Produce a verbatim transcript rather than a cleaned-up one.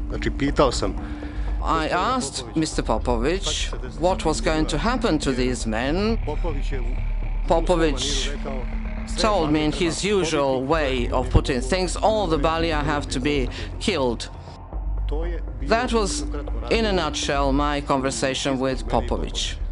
Znači, pitao sam. I asked Mister Popović what was going to happen to these men. Popović told me in his usual way of putting things, all the Balija have to be killed. That was, in a nutshell, my conversation with Popović.